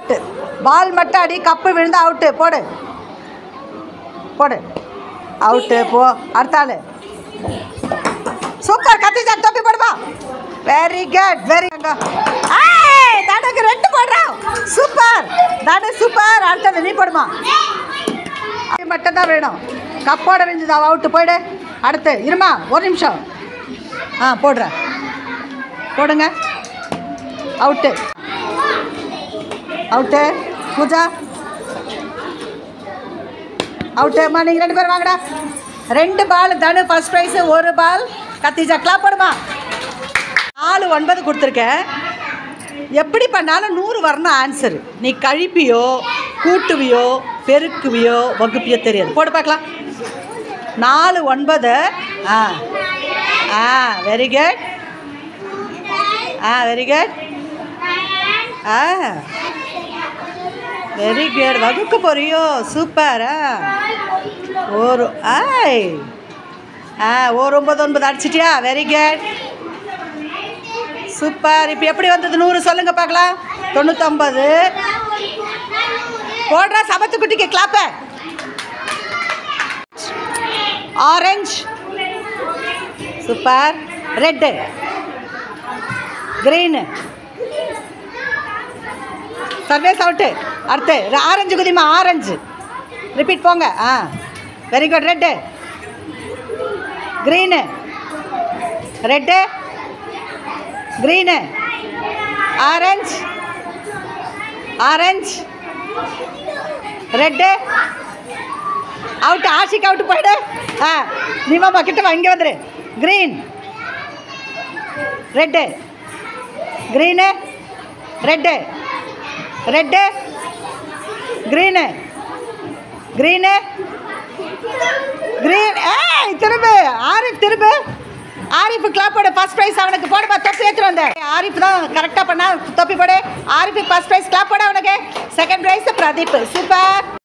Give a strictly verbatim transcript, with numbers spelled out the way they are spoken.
Out. பால் மட்டும் அடி, cup விழுந்து அவுட்டு. போடு போடு அவுட்டு. போ அடுத்த ஆள். சூப்பர் கத்திஜா, தொப்பி போடுமா. வெரி குட் வெரி தனக்கு ரெண்டு போடுறான். சூப்பர் தனு சூப்பர். அடுத்தது நீ போடுமா. மட்டும் தான் வேணும். கப்போட விழுந்துதா அவுட்டு. போயிடு. அடுத்து இருமா ஒரு நிமிஷம். ஆ போடுற போடுங்க. Out out. பூஜா அவுட்டுமா. நீங்கள் ரெண்டு பேரும் வாங்கடா. ரெண்டு பால் தனு ஃபர்ஸ்ட் ப்ரைஸு, ஒரு பால் கத்திஜா. கிளாப் போடுமா. நாலு ஒன்பது கொடுத்துருக்கேன். எப்படி பண்ணாலும் நூறு வரணும் ஆன்சரு. நீ கழிப்பியோ கூட்டுவியோ பெருக்குவியோ வகுப்பியோ தெரியாது. போட்டு பார்க்கலாம். நாலு ஒன்பது. ஆ ஆ வெரி குட். ஆ வெரி குட். ஆ வெரி குட். வகுக்க போறியோ. சூப்பர். ஆ ஒரு ஆய் ஆ ஒரு ஒம்பது ஒன்பது அடிச்சிட்டியா. Very good super. இப்போ எப்படி வந்தது நூறு சொல்லுங்க பார்க்கலாம். தொண்ணூத்தொம்பது. போடுறா சமத்துக்குட்டிக்கு கிளாப்ப. Orange super. Red green. Sarvesh out. அடுத்து ஆரஞ்சு குதிமா. ஆரஞ்சு ரிப்பீட் போங்க. ஆ very good. Red green red green orange orange red. Out. Ashiq out. போயிடு. ஆ நீ மாமா கிட்ட வா. இங்கே வந்துடு. Green red green red red green green green. ஏய் திரும்ப ஆரிஃப். திரும்ப ஆரிஃபு கிளாப் போடு. ஃபர்ஸ்ட் ப்ரைஸ் அவனுக்கு. போடுப்பா. தொப்பி எடுத்துட்டு வந்தேன். ஆரிஃப் தான் கரெக்டாக பண்ணா. தொப்பி போடு. ஆரிஃபுக்கு ஃபர்ஸ்ட் ப்ரைஸ். கிளாப் போடு அவனுக்கு. Second prize Pradeep. சூப்பர்.